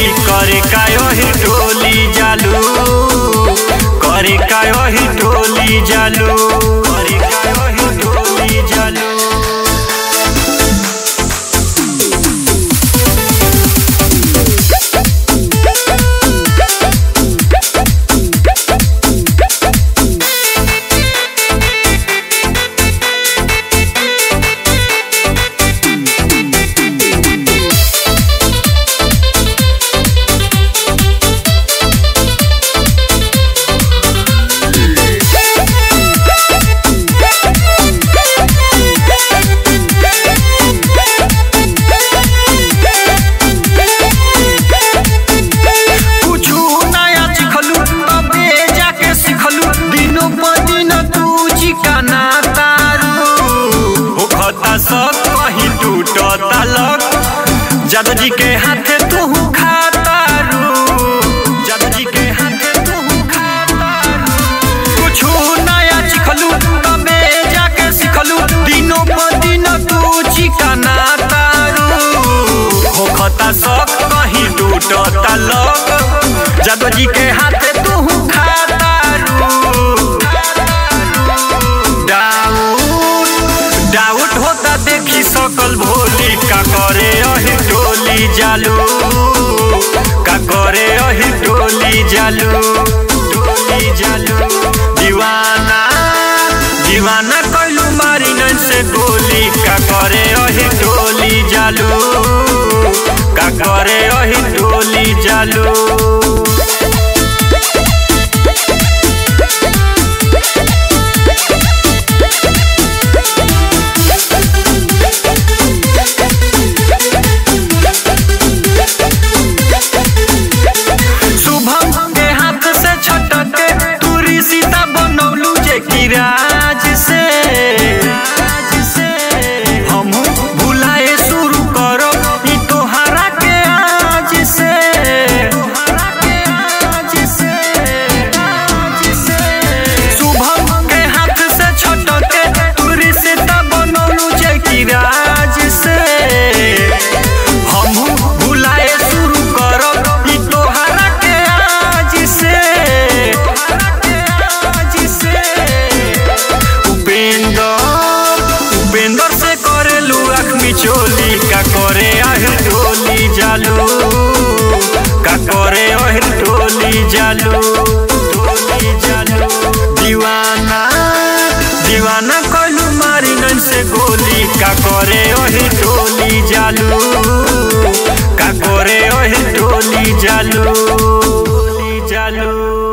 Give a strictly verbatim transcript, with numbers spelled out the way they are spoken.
करे कायो ही टोली जालू करे कायो ही टोली जालू करे कायो ही टोली जालू। सब कहीं टूटता लग जादू जी के हाथे तू खातारू जादू जी के हाथे तू खातारू कुछ नया सिखलू तबे जाके सिखलू दिनों पर दिन तू चिकना तारू होखता सब कहीं टूटता लग जादू जी के हाथे तू खातारू डाउट होता देखी सकल भोली का करे अही टोली जालू का करे अही टोली जालू टोली जालू दीवाना दीवाना कइलू मारी नन से गोली का करे अही टोली जालू का करे अही टोली जालू। राज से हम भुलाए शुरू करो ई तोहरा के आज से शुभम के हाथ से छटके तू रिश्ता बनौलू जे की राज से हम भुलाए शुरू करो ई तोहरा के आज से उपेंद्र से करेलू अखमी चोली का करे अहिर टोली जालू का करे अहिर टोली जालू टोली जालू दीवाना दीवाना कइलू मारी नन से गोली का करे अहिर टोली जालू का करे अहिर टोली जालू टोली जालू।